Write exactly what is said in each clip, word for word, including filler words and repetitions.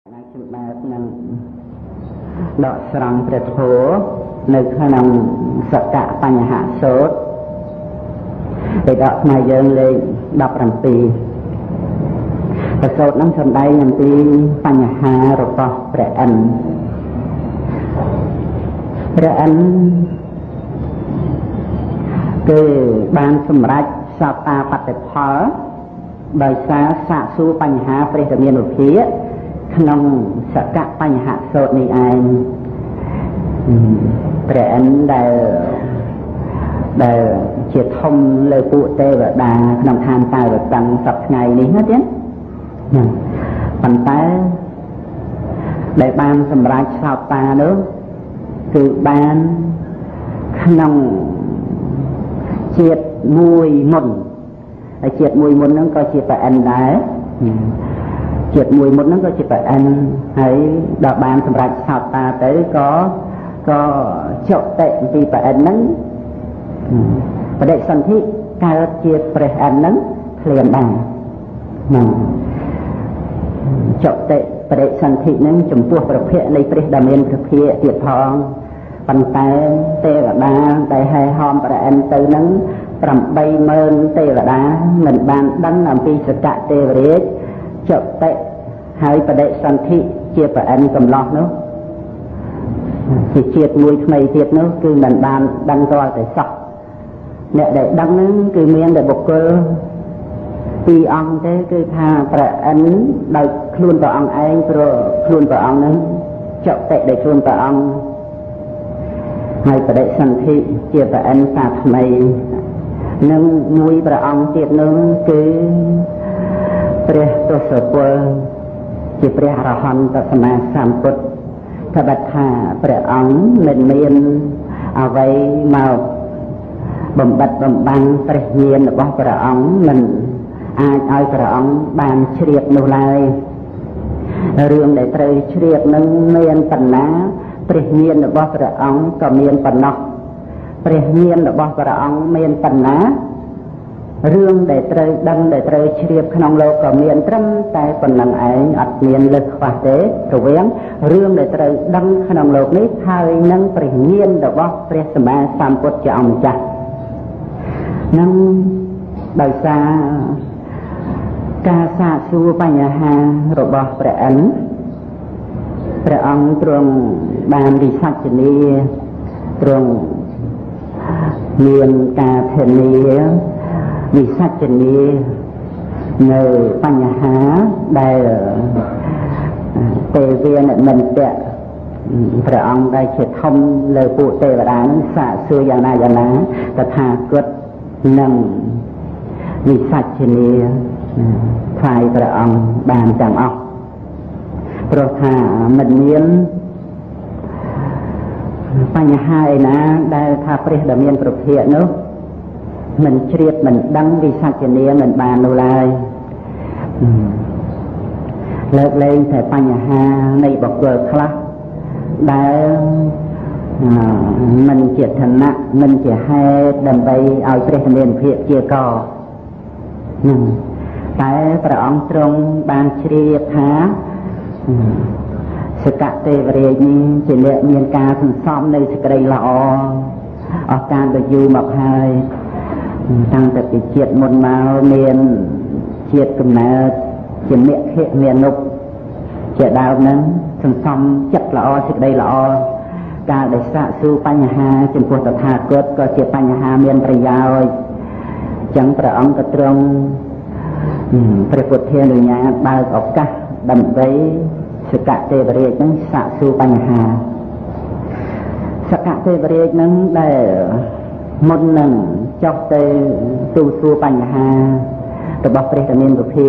Chúng ta đang đọ srongព្រះធម៌នៅក្នុងសកបញ្ហាសូត្រដែលដកផ្នែកយើងលេខដប់ប្រាំពីរប្រសូតនឹងសំដែងអំពីបញ្ហារបស់ព្រះអិនព្រះអិនគឺបានសម្រេចសត្តាបតិផលដោយសារសាកសួរបញ្ហាព្រះរាមានុភាក្នុងសកបញ្ហាសូត្រនេះឯងព្រះអិនដែលដែលជាធំលើពួកទេវតាក្នុងឋានតាវតੰសប្ថ្ងៃនេះណាទៀតប៉ុន្តែដែលបានសម្រេចសោតានោះគឺបានក្នុងជាតិមួយមុនហើយជាតិមួយមុនហ្នឹងក៏ជាព្រះអិនដែរជាតិមួយមុនហ្នឹងក៏ជាព្រះអិនហើយដល់បានសម្រេចសោតាទៅក៏ក៏ចុតិអំពីព្រះអិនហ្នឹងបដិសន្ធិកើតជាព្រះអិនហ្នឹងភ្លាមដែរហ្នឹងចុតិបដិសន្ធិហ្នឹងចំពោះប្រភពនៃព្រះដែលមានព្រះភិក្ខទៀតផងប៉ុន្តែទេវតាដែលហែហមព្រះអិនទៅហ្នឹងប្រាំបីម៉ឺនទេវតាមិនបានដឹងអំពីសកទេវរាជចុតិហើយបដិសន្ធិជាព្រះអិនកំឡោះនោះជាជាតិមួយថ្មីទៀតនោះគឺមិនបានដឹងទាល់តែសោះអ្នកដែលដឹងហ្នឹងគឺមានតែបុគ្គលពីរអង្គទេគឺថាព្រះអិនដោយខ្លួនព្រះអង្គឯងព្រោះខ្លួនព្រះអង្គហ្នឹងចុតិដោយខ្លួនព្រះអង្គហើយបដិសន្ធិជាព្រះអិនសាថ្មីនិងមួយព្រះអង្គទៀតនោះគឺព្រះទសពលជាព្រះអរហន្តសម្មាសម្ពុទ្ធថាបថាព្រះអង្គមិនមានអ្វីមកបំបត្តិបំបាំងព្រះញាណរបស់ព្រះអង្គមិនអាចឲ្យព្រះអង្គបានជ្រាបនោះឡើយរឿងដែលត្រូវជ្រាបនឹងមានបណ្ណាព្រះញាណរបស់ព្រះអង្គក៏មានប៉ុណ្ណោះព្រះញាណរបស់ព្រះអង្គមានបណ្ណារឿងដែលត្រូវដឹងដែលត្រូវជ្រាបក្នុងលោកក៏មានត្រឹមតែប៉ុណ្ណឹងឯងអត់មានលើសខ្វះទេរវាងរឿងដែលត្រូវដឹងក្នុងលោកនេះហើយនឹងព្រះញាណរបស់ព្រះសម្មាសម្ពុទ្ធជាអង្គម្ចាស់នឹងដោយសារការសាកសួរបញ្ហារបស់ព្រះអិនព្រះអង្គទ្រង់បានវិសច្ចនាទ្រង់មានការធានាវិសច្ចនានៅបញ្ហាដែលទេវានិមន្តៈព្រះអង្គដែលជាធំលើពួកទេវតានឹងសាកសួរយ៉ាងណាយ៉ាងណាតថាគតនឹងវិសច្ចនាថ្វាយព្រះអង្គបានទាំងអស់ព្រោះថាមិនមានបញ្ហាឯណាដែលថាព្រះដែលមានប្រភពនោះមិនជ្រាបមិនដឹងវិសច្ចនាមិនបាននោះឡើយលើកលែងតែបញ្ហានៃបុគ្គលខ្លះដែលមិនជាឋានៈមិនជាហេតុដើម្បីឲ្យព្រះមានភាពជាកនឹងតែព្រះអង្គទ្រង់បានជ្រាបថាសកទេវរាជនេះជាអ្នកមានការសន្សំនៅសេចក្តីល្អអស់កាលទៅយូរមកហើយតាំងតែពីជាតិមុនមកមានជាតិកំណើតជាមគ្គមានុជាដើមហ្នឹងសន្សំចិត្តល្អសេចក្តីល្អការដែលសាកសួរបញ្ហាចំពោះតថាគតក៏ជាបញ្ហាមានប្រយោជន៍អញ្ចឹងព្រះអង្គក៏ទ្រង់ព្រះពុទ្ធានុញ្ញាតបើកឱកាសដើម្បីសកទេវរាជហ្នឹងសាកសួរបញ្ហាសកទេវរាជហ្នឹងដែលមុននឹងចុះទៅទូសួរបញ្ហារបស់ព្រះរាមានុភា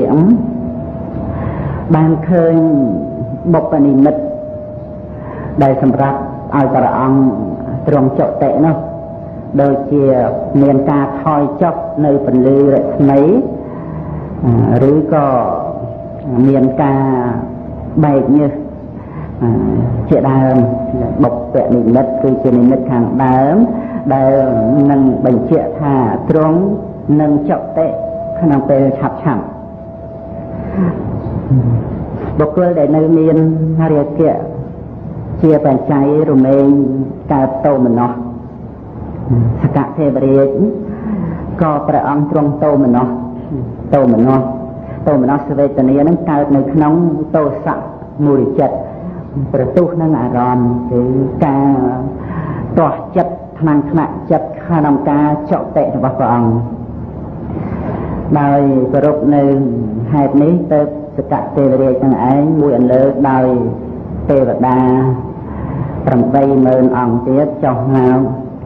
បានឃើញបុព្វនិមិត្តដែលសម្រាប់ឲ្យព្រះអង្គទ្រង់ចុតិនោះដូចជាមានការថយចុះនៅពន្លឺរស្មីឬក៏មានការបែកញើសជាដើមបុព្វនិមិត្តគឺជានិមិត្តខាងដើមដែលនឹងបញ្ជាក់ថាទ្រង់នឹងចុតិក្នុងពេលឆាប់ឆាប់បុគ្គលដែលនៅមានរាគៈជាបច្ច័យរមែងកើតតោមនស្សសកទេវរាជក៏ព្រះអង្គទ្រង់តោមនស្សតោមនស្សតោមនស្សវេទនានឹងកើតនៅក្នុងទោសៈមូលចិត្តប្រទុះនឹងអារម្មណ៍គឺការទាស់ចិត្តថ្នាំងថ្នាក់ចិត្តក្នុងការចុតិរបស់ព្រះអង្គដោយគោរពនៅហេតុនេះទៅសកទេវរាជទាំងឯងមួយអន្លើដោយទេវតាប្រាំបីម៉ឺនអង្គទៀតចុះឡើង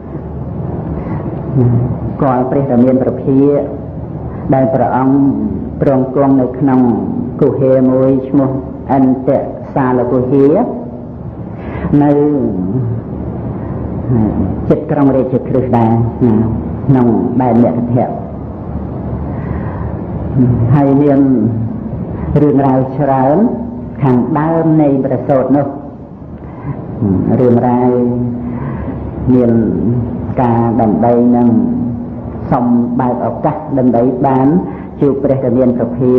គាល់ព្រះរាមាប្រភាដែលព្រះអង្គប្រងគង់នៅក្នុងគុហាមួយឈ្មោះអន្តសាលគុហានៅចិត្តក្រុងរាជក្រឹស្នដែរក្នុងដែនមគធៈហើយមានរឿងរ៉ាវច្រើនខាងដើមនៃព្រះសូត្រនោះរឿងរ៉ាវមានការដើម្បីនឹងសុំបើកឱកាសដើម្បីបានជួបព្រះរាមាប្រភា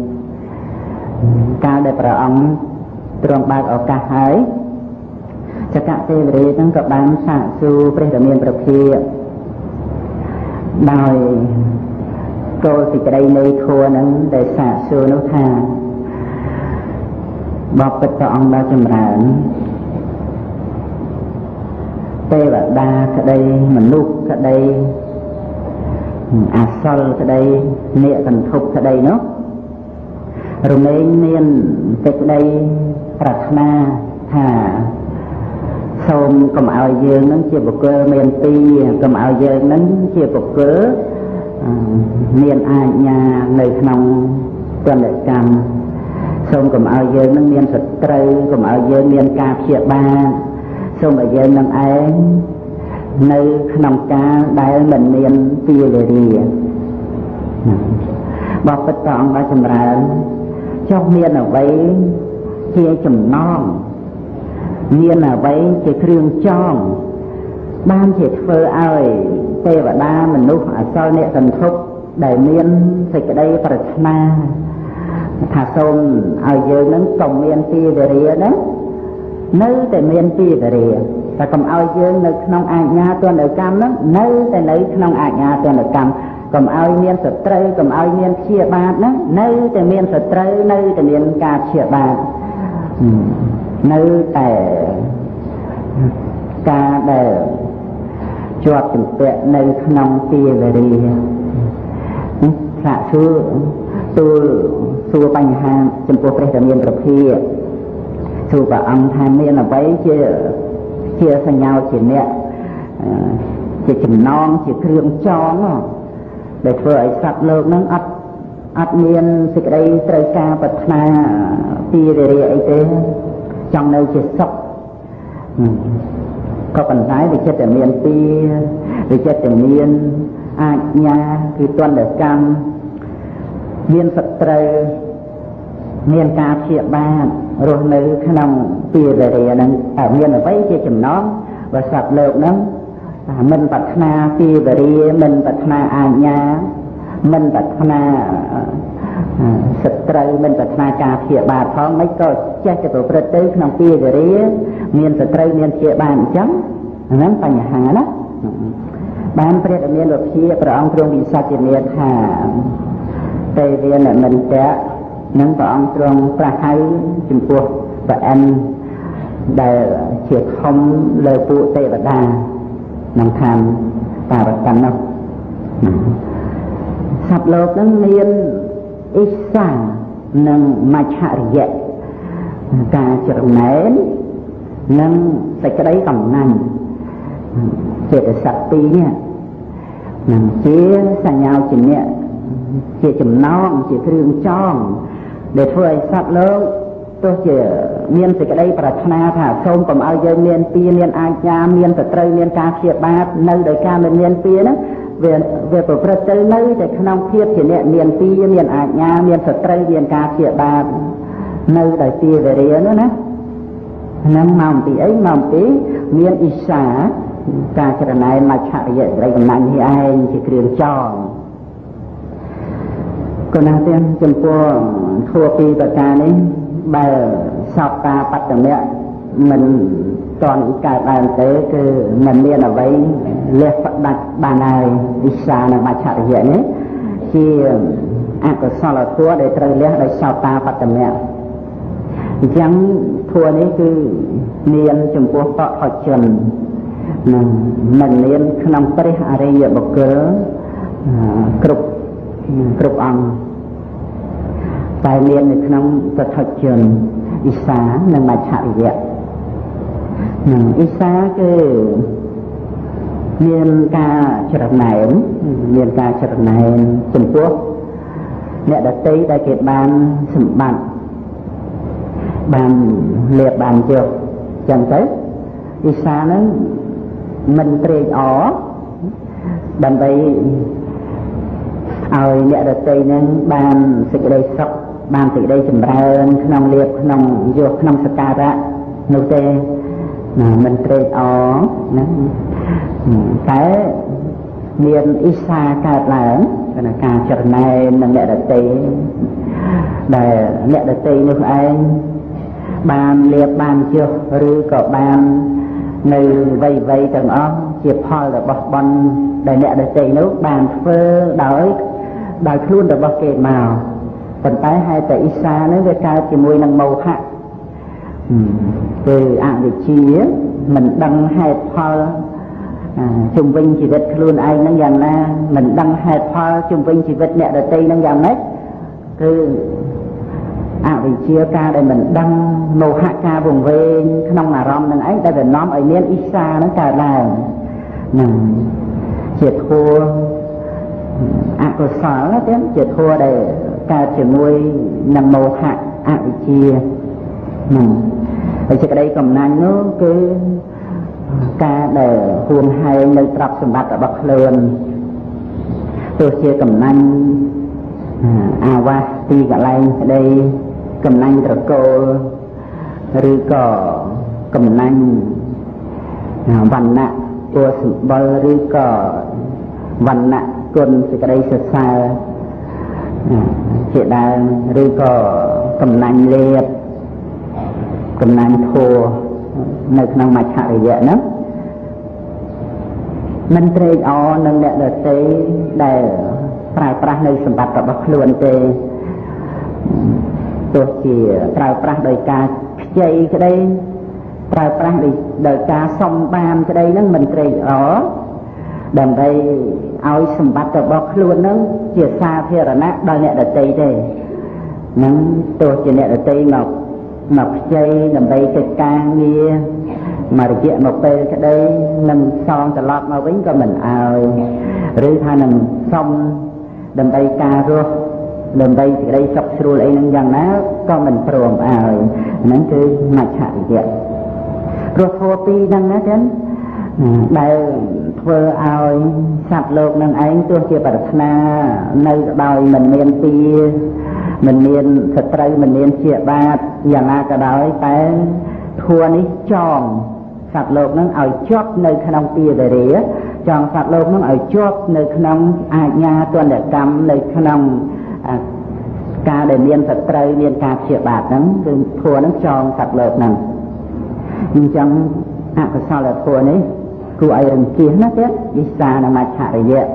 កាលដែលព្រះអង្គទ្រង់បើកឱកាសហើយចក្រទេវរាជនឹងក៏បានសាកសួរព្រះរាមាប្រភាដោយគោលសេចក្តីនៃធម៌នឹងដែលសាកសួរនោះថាបបិទ្ធព្រះអង្គដ៏ចម្រើនទេវតាក្តីមនុស្សក្តីអាសលក្តីនេកន្ធុបក្តីនោះរមែងមានសេចក្តីប្រាថ្នាថាសូមកុំឲ្យយើងនឹងជាបុគ្គលមានពីរកុំឲ្យយើងនឹងជាបុគ្គលមានអាជ្ញានៅក្នុងទណ្ឌកម្មសូមកុំឲ្យយើងនឹងមានសត្រូវកុំឲ្យយើងមានការព្យាបាទសូមឲ្យយើងនឹងឯងនៅក្នុងការដែលមិនមានពីវេរាបបិទ្ធព្រះអង្គដ៏ចម្រើនចុះមានអ្វីជាចំណងមានអ្វីជាគ្រឿងចងបានជាធ្វើឲ្យទេវតាមនុស្សអសលអ្នកសន្ធុបដែលមានសេចក្តីប្រាថ្នាថាសូមឲ្យយើងនឹងកុំមានពីវេរាណានៅតែមានពីវេរាតែកុំឲ្យយើងនៅក្នុងអាជ្ញាទណ្ឌកម្មហ្នឹងនៅតែនៅក្នុងអាជ្ញាទណ្ឌកម្មកុំឲ្យមានសត្រូវកុំឲ្យមានព្យាបាទណានៅតែមានសត្រូវនៅតែមានការព្យាបាទនៅតែការដែលជាប់ជំពាក់នៅក្នុងទីវេរាសាកសួរទូលសួរបញ្ហាចំពោះព្រះរាមាប្រភាសួរព្រះអង្គថាមានអ្វីជាជាសញ្ញាជាអ្នកជាចំណងជាគ្រឿងចងដែលធ្វើឲ្យសត្វលោកនឹងអត់អត់មានសេចក្តីត្រូវការប្រាថ្នាពីវេរាអីទេចង់នៅជាសុខក៏ប៉ុន្តែវាចិត្តតែមានពីវាចិត្តតែមានអាជ្ញាគឺទណ្ឌកម្មមានសត្រូវមានការព្យាបាទរស់នៅក្នុងពីវេរានឹងតែមានអ្វីជាចំណងបើសត្វលោកនឹងមិនប្រាថ្នាពីវេរាមិនប្រាថ្នាអាជ្ញាមិនប្រាថ្នាសត្រូវមិនប្រាថ្នាការព្យាបាទផងមិនក៏ចេះតែប្រព្រឹត្តទៅក្នុងពីវេរាមានសត្រូវមានព្យាបាទអញ្ចឹងហ្នឹងបញ្ហាណាបានព្រះរាមាលោកជាព្រះអង្គទ្រង់វិសាចនាថាទេវេនមន្តៈនឹងព្រះអង្គទ្រង់ប្រហៅចំពោះព្រះអិនដែលជាធំលើពួកទេវតាក្នុងឋានតារកម្មនោះសត្វលោកនឹងមានអិសានិងមច្ឆរិយៈការចំណែននិងសេចក្តីកំណាញ់ចេតសិកពីរនេះនឹងជាសញ្ញាជាអ្នកជាចំណងជាគ្រឿងចងដែលធ្វើឲ្យសត្វលោកទោះជាមានសេចក្តីប្រាថ្នាថាសូមកុំឲ្យយើងមានពីមានអាជ្ញាមានសត្រូវមានការព្យាបាទនៅដោយការមិនមានពីហ្នឹងវាវាប្រព្រឹត្តទៅនៅតែក្នុងភាពជាអ្នកមានពីមានអាជ្ញាមានសត្រូវមានការព្យាបាទនៅដោយទីវេរានោះណាហ្នឹងមកអំពីអីមកអំពីមានអ៊ីសាការចរណែនមច្ឆរិយៈត្រីកំណាញ់នេះឯងជាគ្រឿងចងក៏ណាស់ទាំងចំពោះធัวពីប្រការនេះបើសោតាបត្តមៈមិនតន់កើតឡើងទេគឺមិនមានអ្វីលះផ្ដាច់បានហើយវិសានិងមច្ឆរិយៈនេះជាអកុសលធម៌ដែលត្រូវលះដោយសោតាបត្តមៈអញ្ចឹងធម៌នេះគឺមានចំពោះបរិជន នឹងមិនមានក្នុងព្រះអរិយបុគ្គលគ្រប់គ្រប់អង្គតែមាននៅក្នុងពុទ្ធជនអ៊ីសានិងមច្ឆរិយៈនឹងអ៊ីសាគឺមានការច្រណែនមានការច្រណែនចំពោះអ្នកដទៃដែលគេបានសម្បត្តិបានលៀបបានយកចឹងទៅអ៊ីសានឹងមិនត្រេកអរដើម្បីឲ្យអ្នកដទៃនឹងបានសេចក្តីសុខបានសេចក្តីចម្រើនក្នុងលៀបក្នុងយកក្នុងសក្ការៈនោះទេមិនត្រេកអរណាតែមានអ៊ីសាកើតឡើងគឺការចរណែននឹងអ្នកដទៃដែលអ្នកដទៃនោះឯងបានលៀបបានចុះឬក៏បាននៅវ័យវ័យទាំងអស់ជាផលរបស់បុណ្យដែលអ្នកដទៃនោះបានធ្វើដោយដោយខ្លួនរបស់គេមកប៉ុន្តែហេតុតែអ៊ីសានេះវាកើតជាមួយនឹងមោហៈគឺអវិជ្ជាមិនដឹងហេតុផលជុំវិញជីវិតខ្លួនឯងនឹងយ៉ាងណាមិនដឹងហេតុផលជុំវិញជីវិតអ្នកដទៃនឹងយ៉ាងម៉េចគឺអវិជ្ជាការដែលមិនដឹងមោហៈការវង្វេងក្នុងអារម្មណ៍នឹងឯងដែលវានាំឲ្យមានអ៊ីសានឹងកើតឡើងនឹងជាធัวអកុសលទៀតជាធัวដែលកើតជាមួយនឹងមោហៈអវិជ្ជានឹងហើយសេចក្តីកំណាញ់នោះគឺការដែលហួងហែងនៅទ្រព្យសម្បត្តិរបស់ខ្លួនទោះជាកំណាញ់អាវាសទីកន្លែងស្ដីកំណាញ់ត្រកូលឬក៏កំណាញ់វណ្ណៈពណ៌សម្បុរឬក៏វណ្ណៈគុណសេចក្តីសរសើរជាដើមឬក៏កំណាញ់លេបកំណាញ់ធัวនៅក្នុងមច្ឆរិយៈហ្នឹងមិនត្រេកអរនឹងអ្នកដទៃដែលប្រើប្រាស់នៅសម្បត្តិរបស់ខ្លួនទេទោះជាប្រើប្រាស់ដោយការខ្ចីក្តីប្រើប្រាស់ដោយការសុំបានក្តីហ្នឹងមិនត្រេកអរដើម្បីឲ្យសម្បត្តិរបស់ខ្លួនហ្នឹងជាសាធារណៈដល់អ្នកដទៃទេហ្នឹងទោះជាអ្នកដទៃមកមកខ្ចីដើម្បីកិច្ចការងារមករយៈមកពេលក្តីនឹងសងត្រឡប់មកវិញក៏មិនឲ្យឬថានឹងសុំដើម្បីការរស់ដើម្បីសេចក្តីសុខស្រួលអីហ្នឹងយ៉ាងណាក៏មិនព្រមឲ្យហ្នឹងគឺមច្ឆរិយៈព្រោះធម៌ពីរហ្នឹងណាចឹងដែលធ្វើឲ្យសត្វលោកនឹងឯងទោះជាប្រាថ្នានៅដោយមិនមានពីមិនមានសត្រូវមិនមានជាបាតយ៉ាងណាក៏ដោយតែធัวនេះចងសត្វលោកនឹងឲ្យជាប់នៅក្នុងពីវេរាចងសត្វលោកនឹងឲ្យជាប់នៅក្នុងអាជ្ញាទណ្ឌកម្មនៅក្នុងការដែលមានសត្រូវមានការជាបាតហ្នឹងគឺធัวនឹងចងសត្វលោកហ្នឹងអញ្ចឹងអកុសលធัวនេះគួរឲ្យរង្គៀសណាទៀតវិសានិងមច្ឆរិយៈ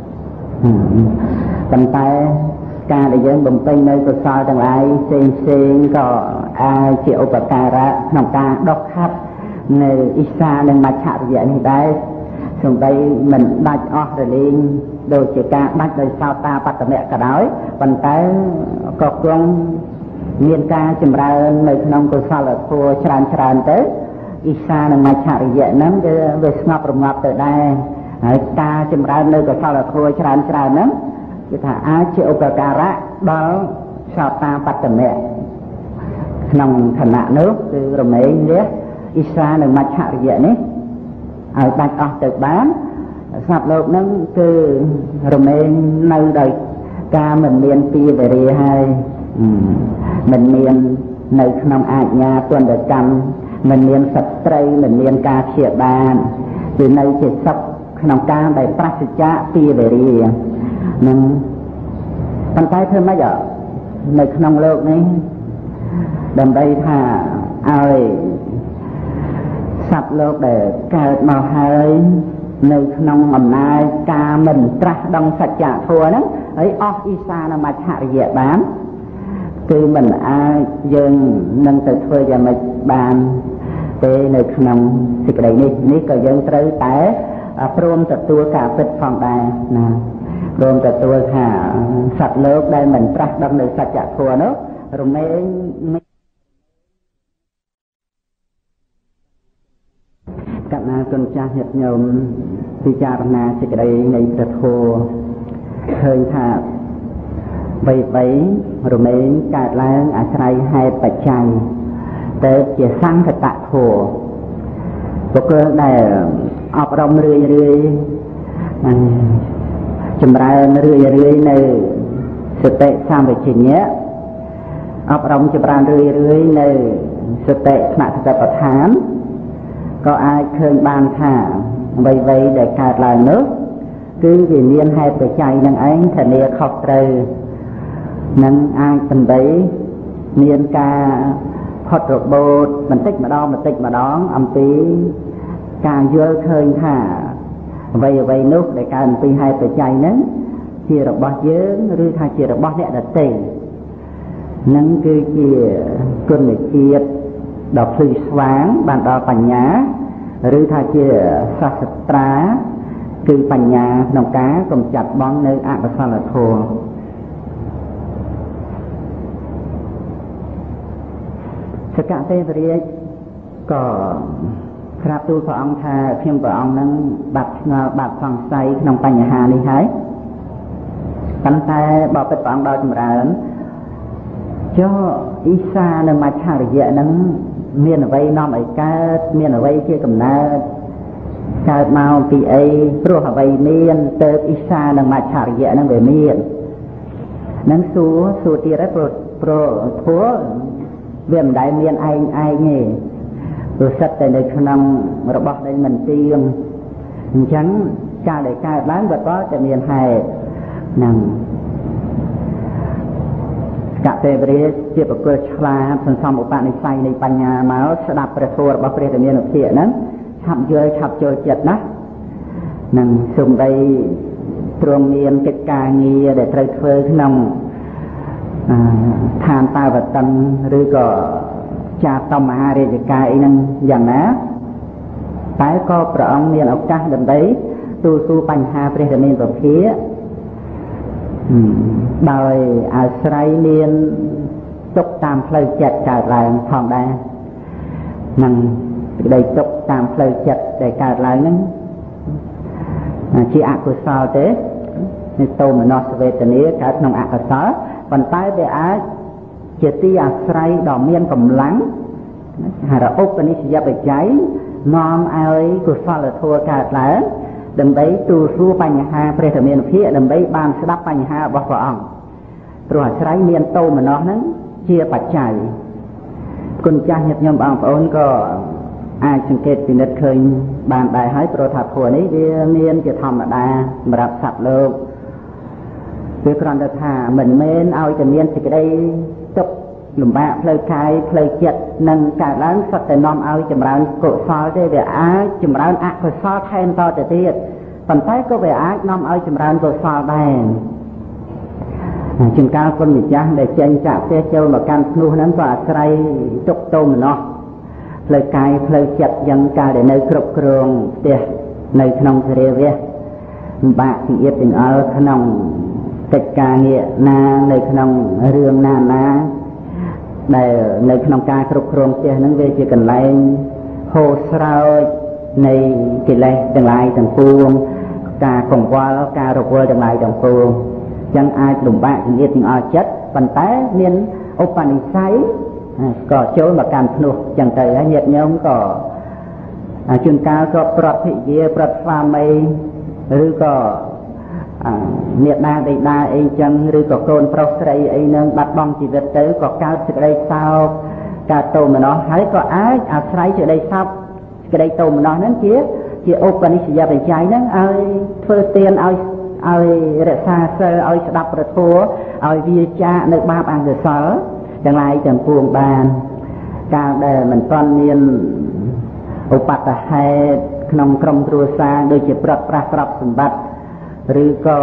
ប៉ុន្តែការដែលយើងបំពេញនៅកុសលទាំងឡាយផ្សេងផ្សេងក៏អាចជាឧបការៈក្នុងការដុសខាត់នៅអ៊ីសានិងមច្ឆរិយៈនេះដែរសូម្បីមិនដាច់អស់រលីងដូចជាការដាច់ដោយសោតាបត្តមៈក៏ដោយប៉ុន្តែក៏គង់មានការចម្រើននៅក្នុងកុសលធម៌ច្រើនច្រើនទៅអ៊ីសានិងមច្ឆរិយៈហ្នឹងគឺវាស្ងប់រងាប់ទៅដែរហើយការចម្រើននៅកុសលធម៌ច្រើនច្រើនហ្នឹងគឺថាអាចជាឧបការៈដល់សោតាបត្តមៈក្នុងឋានៈនោះគឺរមែងលះអ៊ីសានិងមច្ឆរិយៈនេះឲ្យដាច់អស់ទៅបានសត្វលោកហ្នឹងគឺរមែងនៅដោយការមិនមានពីវេរាហើយមិនមាននៅក្នុងអាជ្ញាទណ្ឌកម្មមិនមានសត្រូវមិនមានការព្យាបាលគឺនៅជាសុខក្នុងការដែលប្រសិទ្ធៈពីវេរានឹងប៉ុន្តែធ្វើម៉េចនៅក្នុងโลกនេះដើម្បីថាឲ្យសត្វលោកដែលកើតមកហើយនៅក្នុងអំណាចការមិនត្រាស់ដឹងសច្ចធម៌ហ្នឹងហើយអស់អ៊ីសានមច្ឆរិយៈបានគឺមិនអាចយើងនឹងទៅធ្វើយ៉ាងម៉េចបានទេនៅក្នុងសេចក្តីនេះនេះក៏យើងត្រូវតែព្រមទទួលការពិតផងដែរណាព្រមទទួលថាសត្វលោកដែលមិនត្រាស់ដឹងនៅសច្ចធម៌នោះរមែងកណ្ណាគុណចាស់ញាតិញោមពិចារណាសេចក្តីនៃព្រះធម៌ឃើញថាបីបីរមែងកើតឡើងអាស្រ័យហេតុបច្ច័យទៅជាសង្កតធម៌បុគ្គលដែលអប់រំរឿយរឿយចម្រើនរឿយរឿយនៅសតិសម្បជញ្ញៈអប់រំចម្រើនរឿយរឿយនៅសតិថ្នាក់សតិប្បដ្ឋានក៏អាចឃើញបានថាអ្វីៗដែលកើតឡើងនោះគឺវាមានហេតុបច្ច័យនឹងឯងធានាខុសត្រូវនឹងអាចបណ្ដេញមានការផុតរបូតបន្តិចម្ដងបន្តិចម្ដងអំពីការយល់ឃើញថាអ្វីអ្វីនោះដែលកើតអំពីហេតុបច្ច័យហ្នឹងជារបស់យើងឬថាជារបស់អ្នកដទៃនឹងគឺជាគុណជាតិដ៏ភ្លឺស្វាងបានដល់បញ្ញាឬថាជាសាស្ត្រាគឺបញ្ញាក្នុងការកម្ចាត់បង់នៅអកុសលធម៌សកទេវរាជក៏ក្រាបទូលព្រះអង្គថាខ្ញុំព្រះអង្គនឹងបាត់ឆ្ងល់បាត់សង្ស័យក្នុងបញ្ហានេះហើយប៉ុន្តែបបិទ្ធព្រះអង្គដល់ចម្រើនចុះអ៊ីសានៅមច្ឆរិយៈនឹងមានអ្វីនាំឲ្យកើតមានអ្វីជាកំណើតកើតមកពីអីព្រោះអ្វីមានទៅអ៊ីសានៅមច្ឆរិយៈនឹងវាមាននឹងសួរសួរទៀតហើយព្រោះព្រោះធัวវាមិនដែលមានឯងឯងទេព្រោះសិតតែនៅក្នុងរបស់ដែលមិនទៀងអញ្ចឹងការដែលកើតឡើងវាក៏តែមានហេតុហ្នឹងកតេវរាជជាបុគ្គលឆ្លាតសន្សំឧបនិស្ស័យនៃបញ្ញាមកស្ដាប់ព្រះធម៌របស់ព្រះរាមានុភាគហ្នឹងឆាប់យល់ឆាប់ចូលចិត្តណាស់នឹងសំដីទ្រង់មានកិច្ចការងារដែលត្រូវធ្វើក្នុងឋានតាវតិនឬក៏ចាតមហារាជការអីហ្នឹងយ៉ាងណាតែក៏ព្រះអង្គមានឱកាសដើម្បីទូលសួរបញ្ហាព្រះរាមានុភាគដោយអាស្រ័យមានទុកតាមផ្លូវចិត្តកើតឡើងផងដែរនឹងសេចក្តីទុកតាមផ្លូវចិត្តដែលកើតឡើងហ្នឹងជាអកុសលទេនេះតោមនស្សវេទនាកើតក្នុងអកុសលប៉ុន្តែវាអាចជាទីអាស្រ័យដ៏មានកម្លាំងហៅឧបនិស្សយបច្ច័យនាំឲ្យកុសលធម៌កើតឡើងដើម្បីទូលសួរបញ្ហាព្រះរាមានុភាគដើម្បីបានស្ដាប់បញ្ហារបស់ព្រះអង្គព្រោះអាស្រ័យមានតោមនស្សហ្នឹងជាបច្ច័យគុណចាស់ញាតិញោមបងប្អូនក៏អាចសង្កេតពិនិត្យឃើញបានដែរហើយព្រោះថាធម៌នេះវាមានជាធម្មតាសម្រាប់សត្វលោកវាគ្រាន់តែថាមិនមែនឲ្យតែមានសេចក្តីទុក្ខលំបាកផ្លូវកាយផ្លូវចិត្តនឹងកើតឡើងសុទ្ធតែនាំឲ្យចម្រើនកុសលទេវាអាចចម្រើនអកុសលថែមតទៅទៀតប៉ុន្តែក៏វាអាចនាំឲ្យចម្រើនកុសលដែរជាការគុណម្ចាស់ដែលចេញจากផ្ទះចូលមកកាន់ភ្នោះហ្នឹងក៏អាស្រ័យទុក្ខទោមនស្សផ្លូវកាយផ្លូវចិត្តយ៉ាងកាលដែលនៅគ្រប់គ្រងផ្ទះនៅក្នុងសេរីវៈពិបាកជាទៀតទាំងអល់ក្នុងកិច្ចការងារណានៅក្នុងរឿងណាណាដែលនៅក្នុងការគ្រប់គ្រងផ្ទះហ្នឹងវាជាកន្លែងហូរស្រោចនៃកិលេសទាំងឡាយទាំងពួងការកង្វល់ការរវល់ទាំងឡាយទាំងពួងចឹងអាចលំបាកជាទៀតទាំងអល់ចិត្តប៉ុន្តែមានឧបនិស្ស័យក៏ចូលមកកាន់ភ្នោះចឹងទៅហើយញាតិញោមក៏ជួនកាលក៏ប្រតិយាប្រតិស្វាមីឬក៏មេដាបិតាអីចឹងឬក៏កូនប្រុសស្រីអីនឹងបាត់បង់ជីវិតទៅក៏កើតសេចក្តីសោកកើតទោមនស្សហើយក៏អាចអាស្រ័យសេចក្តីសោកសេចក្តីទោមនស្សហ្នឹងជាជាឧបនិស្សយបច្ច័យហ្នឹងឲ្យធ្វើទានឲ្យឲ្យរក្សាសិលឲ្យស្ដាប់ព្រះធម៌ឲ្យវាចាកនៅបាបអកុសលទាំងឡាយទាំងពួងបានកាលដែលមិនទាន់មានឧបតហេតុក្នុងក្រុមគ្រួសារដូចជាប្រឹកប្រាស់ទ្រព្យសម្បត្តិឬក៏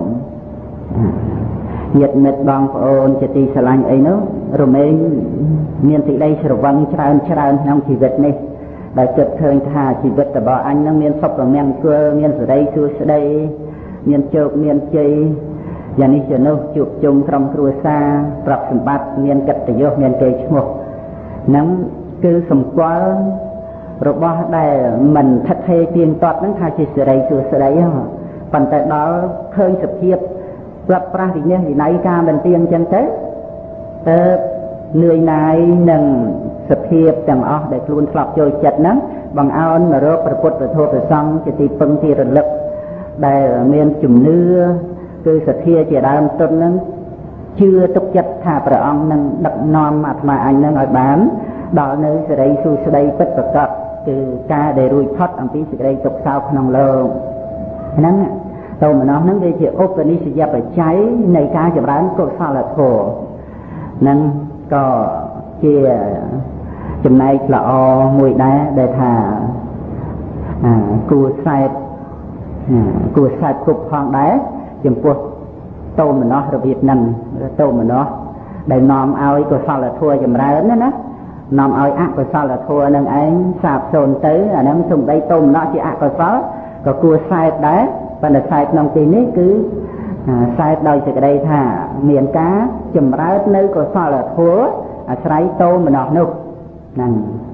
ញាតិមិត្តបងប្អូនជាទីស្រឡាញ់អីនោះរមែងមានសេចក្តីស្រវឹងច្រើនច្រើនក្នុងជីវិតនេះដែលគិតឃើញថាជីវិតរបស់អញនឹងមានសុខមង្គលមានសេរីសួស្តីមានជោគមានជ័យយ៉ាងនេះជានោះជួបជុំក្រុមគ្រួសារទ្រព្យសម្បត្តិមានកិត្តិយសមានកេរ្តិ៍ឈ្មោះហ្នឹងគឺសម្គាល់របស់ដែលមិនថិតថេរទៀងទាត់ហ្នឹងថាជាសេរីសួស្តីហ្នឹងប៉ុន្តែដល់ឃើញសភាពប្រាប់ប្រាស់វិញ្ញាណវិន័យការមិនទៀងអញ្ចឹងទៅទៅនឿយណាយនឹងសភាពទាំងអស់ដែលខ្លួនធ្លាប់ចូលចិត្តហ្នឹងបង្អោនមករកព្រះពុទ្ធធម៌ព្រះសង្ឃជាទីពឹងទីរលឹកដែលមានជំនឿគឺសទ្ធាជាដើមទុនហ្នឹងជឿទុកចិត្តថាព្រះអង្គនឹងដឹកនាំអាត្មាអញនឹងឲ្យបានដល់នៅសេរីសួស្តីពិតប្រាកដគឺការដែលរួចផុតអំពីសេចក្តីទុក្ខសោកក្នុងលោកហ្នឹងតោមនោហ្នឹងវាជាឧបនិស្សយបច្ច័យនៃការចម្រើនកុសលធម៌ហ្នឹងក៏ជាចំណែកល្អមួយដែរដែលថាគួរខ្សែគួរខ្សែគប់ផងដែរចំពោះតោមនោរបៀបហ្នឹងតោមនោដែលនាំឲ្យកុសលធម៌ចម្រើនណាណានាំឲ្យអកុសលធម៌នឹងឯងសាបសូន្យទៅអាហ្នឹងសំដីតោមនោជាអកុសលក៏គួរខ្សែដែរប៉ុន្តែខ្សែក្នុងទីនេះគឺខ្សែដោយសេចក្តីថាមានការចម្រើននៅកុសលធម៌អាស្រ័យតោមនោនោះហ្នឹង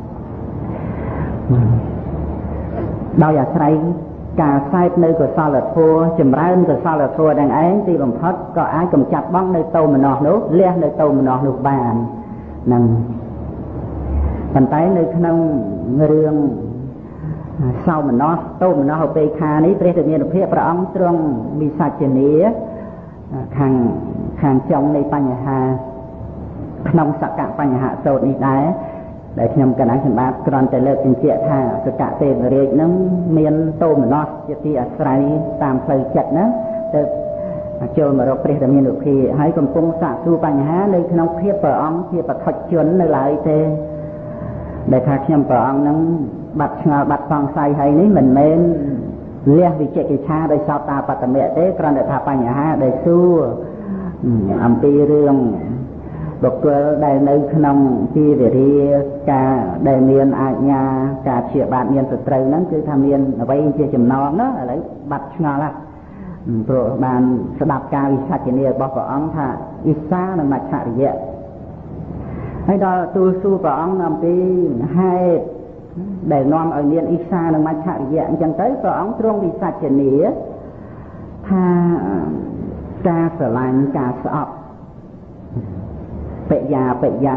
ដោយអាស្រ័យការខ្សែនៅកុសលធម៌ចម្រើនកុសលធម៌ទាំងឯងទីបំផុតក៏អាចកម្ចាត់បង់នៅតោមនោនោះលះនៅតោមនោនោះបានហ្នឹងប៉ុន្តែនៅក្នុងរឿងសោមនស្សតោមនស្សឧបេក្ខានេះព្រះរាមានុភាពព្រះអង្គទ្រង់វិសាចនាខាងខាងចុងនៃបញ្ហាក្នុងសកបញ្ហាសូត្រនេះដែរដែលខ្ញុំកណ្ដាលខ្ញុំបាទគ្រាន់តែលើកបញ្ជាក់ថាសកទេវរាជនឹងមានតោមនស្សជាទីអាស្រ័យតាមផ្លូវចិត្តណាទៅចូលមករកព្រះរាមានុភាពហើយកំពុងសាកសួរបញ្ហានៅក្នុងភាពព្រះអង្គជាបឋិជននៅឡើយទេដែលថាខ្ញុំព្រះអង្គនឹងបាត់ឆ្ងល់បាត់សង្ស័យហើយនេះមិនមែនលះវិចិកិច្ឆាដោយសោតាបត្តមៈទេគ្រាន់តែថាបញ្ហាដែលសួរអំពីរឿងបុគ្គលដែលនៅក្នុងជីវរាការដែលមានអាជ្ញាការព្យាបាទមានសត្រូវហ្នឹងគឺថាមានអ្វីជាចំណងណាឥឡូវបាត់ឆ្ងល់ណាព្រោះបានស្ដាប់ការវិសាចនារបស់ព្រះអង្គថាអ៊ីសានិងមច្ឆរិយៈហើយដល់ទូលសួរព្រះអង្គអំពីហេតុដែលនាំឲ្យមានអ៊ីសានិងមច្ឆរិយៈអញ្ចឹងទៅព្រះអង្គទ្រង់វិសាចនាថាការស្រឡាញ់ការស្អប់បញ្ញាបយ៉ាង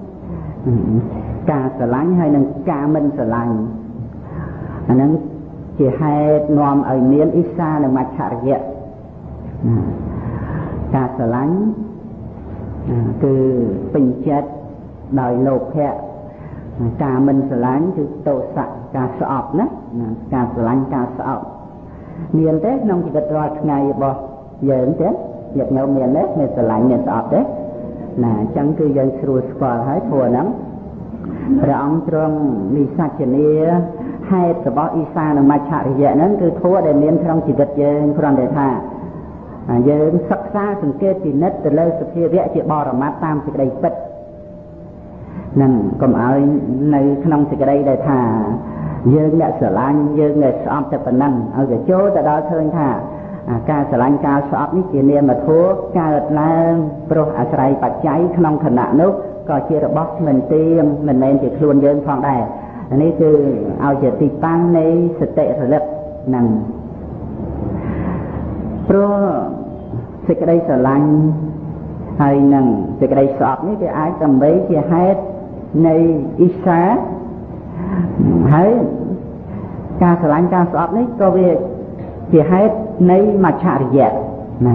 ការស្រឡាញ់ហើយនឹងការមិនស្រឡាញ់អាហ្នឹងជាហេតុនាំឲ្យមានអ៊ីសានិងមច្ឆរិយៈការស្រឡាញ់គឺពេញចិត្តដោយលោភៈការមិនស្រឡាញ់គឺទោសៈការស្អប់ណាការស្រឡាញ់ការស្អប់មានទេក្នុងជីវិតរាល់ថ្ងៃរបស់យើងទេញាតិញោមមានទេមានស្រឡាញ់មានស្អប់ទេណាអញ្ចឹងគឺយើងស្រួលស្គាល់ហើយធម៌ហ្នឹងព្រះអង្គទ្រង់វិសាចនាហេតុរបស់អ៊ីសានិងមច្ឆរិយៈហ្នឹងគឺធម៌ដែលមានក្នុងជីវិតយើងគ្រាន់តែថាយើងសិក្សាសង្កេតពិនិត្យទៅលើសភាវៈជាបរមត្ថតាមសេចក្តីពិតនឹងកុំឲ្យនៅក្នុងសេចក្តីដែលថាយើងអ្នកស្រឡាញ់យើងអ្នកស្អប់តែប៉ុណ្ណឹងឲ្យទៅចូលទៅដល់ឃើញថាការស្រឡាញ់ការស្អប់នេះជានាមធម៌កើតឡើងព្រោះអាស្រ័យបច្ច័យក្នុងខណៈនោះក៏ជារបស់មិនទៀងមិនមែនជាខ្លួនយើងផងដែរនេះគឺឲ្យជាទីតាំងនៃសតិរលឹកហ្នឹងព្រោះសេចក្តីស្រឡាញ់ហើយនឹងសេចក្តីស្អប់នេះវាអាចដើម្បីជាហេតុនៃអ៊ីសាហើយការស្រឡាញ់ការស្អប់នេះក៏វាជាហេតុនៃមច្ឆរិយៈណា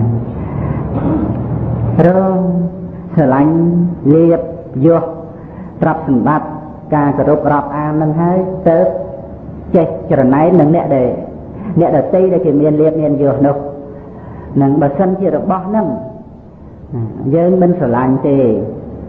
រងស្រឡាញ់លៀបយោទ្រព្យសម្បត្តិការគោរពរាប់អាននឹងហើយទៅចេះច្រណែននឹងអ្នកដែលអ្នកដទៃដែលគេមានលៀបមានយោនោះនឹងបើសិនជារបស់ហ្នឹងយើងមិនស្រឡាញ់ទេ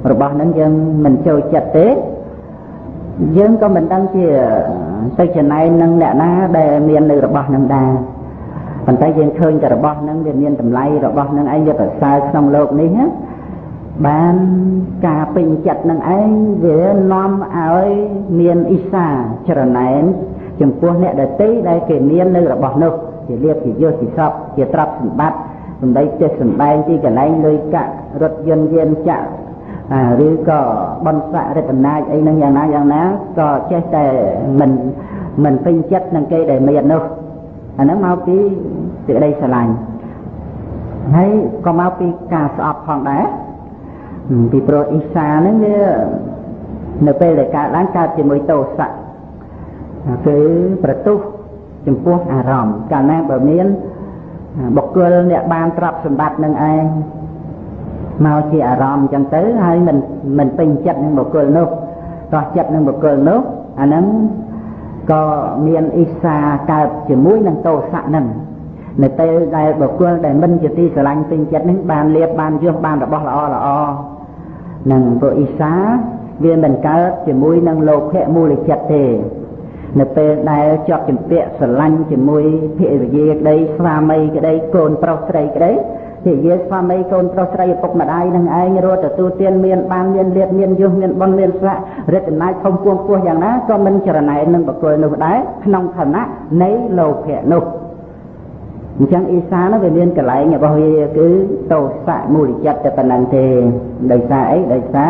របស់ហ្នឹងយើងមិនចូលចិត្តទេយើងក៏មិនដឹងជាទៅចំណែននឹងអ្នកណាដែលមាននៅរបស់ហ្នឹងដែរប៉ុន្តែយើងឃើញតែរបស់ហ្នឹងវាមានតម្លៃរបស់ហ្នឹងឯងវាប្រសើរក្នុងโลกនេះណាបានការពេញចិត្តនឹងឯងវានាំឲ្យមានអ៊ីសាច្រណែនចំពោះអ្នកដទៃដែលគេមាននៅរបស់នោះជាលៀបជាយសជាសពជាទ្រព្យសម្បត្តិសំដីចេះសម្ដែងទីកន្លែងលុយកាក់រថយន្តយានចក្រឬក៏បន្ស័ករិទ្ធអំណាចអីហ្នឹងយ៉ាងណាយ៉ាងណាក៏ចេះតែមិនមិនពេញចិត្តនឹងគេដែលមាននោះអាហ្នឹងមកពីសេចក្តីស្រឡាញ់ហើយក៏មកពីការស្អប់ផងដែរពីព្រោះអ៊ីសាហ្នឹងវានៅពេលដែលកើតឡើងកើតជាមួយទោសៈគឺប្រទុះចំពោះអារម្មណ៍កាលណាបើមានបុគ្គលអ្នកបានទ្រព្យសម្បត្តិនឹងឯងមកជាអារម្មណ៍អញ្ចឹងទៅហើយមិនមិនពេញចិត្តនឹងបុគ្គលនោះតោះចិត្តនឹងបុគ្គលនោះអាហ្នឹងក៏មានអ៊ីសាកើតជាមួយនឹងទោសៈហ្នឹងនៅពេលដែលបុគ្គលដែលមិនជាទីស្រឡាញ់ពេញចិត្តហ្នឹងបានលៀបបានយសបានរបស់ល្អល្អនឹងព្រោះអ៊ីសាវាមិនកើតជាមួយនឹងលោភៈមូលចិត្តទេនៅពេលដែលជាប់ជំពាក់ស្រឡាញ់ជាមួយភរិយាក្តីស្វាមីក្តីកូនប្រុសស្រីក្តីភរិយាស្វាមីកូនប្រុសស្រីឪពុកម្ដាយនឹងឯងរត់ទទួលទានមានបានមានលៀបមានយសមានបុណ្យមានស្លាករិទ្ធអំណាចធំគួងពោះយ៉ាងណាក៏មិនច្រណែននឹងបុគ្គលនោះដែរក្នុងឋានៈនៃលោភៈនោះអញ្ចឹងអ៊ីសានោះវាមានកន្លែងរបស់វាគឺទោសៈមូលចិត្តតែប៉ុណ្្នឹងទេដោយសារអីដោយសារ